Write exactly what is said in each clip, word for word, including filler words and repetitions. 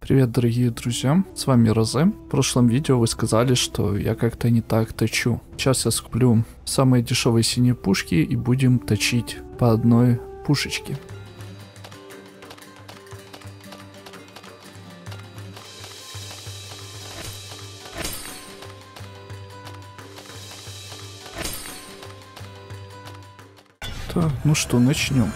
Привет, дорогие друзья, с вами Розе. В прошлом видео вы сказали, что я как-то не так точу. Сейчас я скуплю самые дешевые синие пушки и будем точить по одной пушечке. Так, ну что, начнем.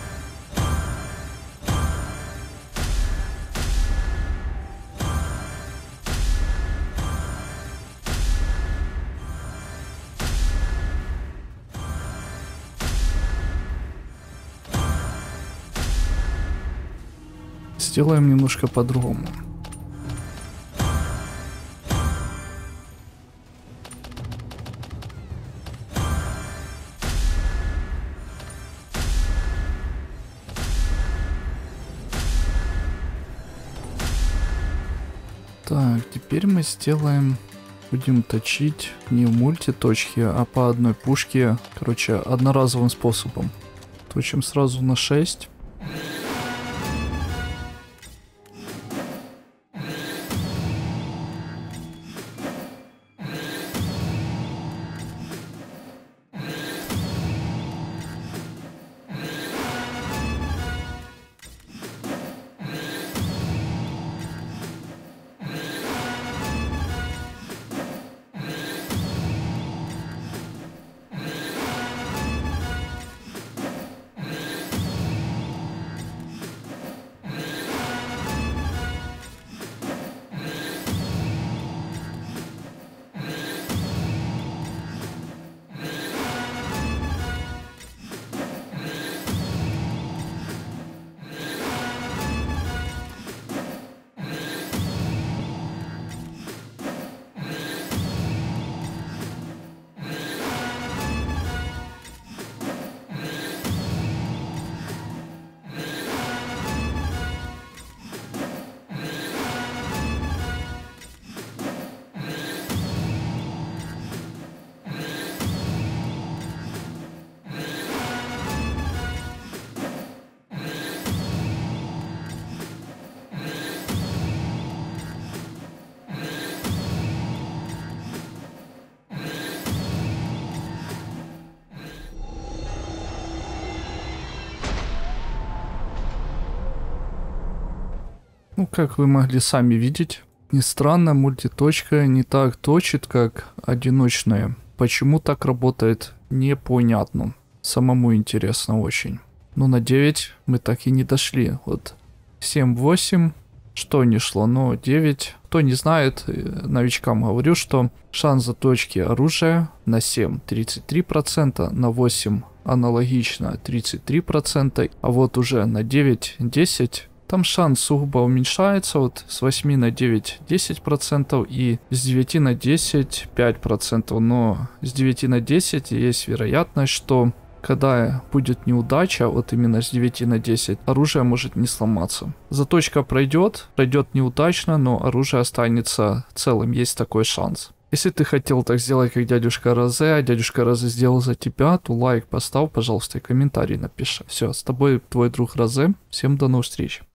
Сделаем немножко по-другому. Так, теперь мы сделаем, будем точить не в мультиточке, а по одной пушке, короче, одноразовым способом. Точим сразу на шесть. Ну, как вы могли сами видеть, не странно, мультиточка не так точит, как одиночная. Почему так работает, непонятно. Самому интересно очень. Но на девять мы так и не дошли. Вот семь-восемь, что не шло, но девять. Кто не знает, новичкам говорю, что шанс заточки оружия на семь тридцать три процента, на восемь аналогично тридцать три процента, а вот уже на девять-десять там шанс сугубо уменьшается, вот с восьми на девять десять процентов и с девяти на десять пять процентов, но с девяти на десять есть вероятность, что когда будет неудача, вот именно с девяти на десять, оружие может не сломаться. Заточка пройдет, пройдет неудачно, но оружие останется целым, есть такой шанс. Если ты хотел так сделать, как дядюшка Розе, а дядюшка Розе сделал за тебя, то лайк поставь, пожалуйста, и комментарий напиши. Все, с тобой твой друг Розе, всем до новых встреч.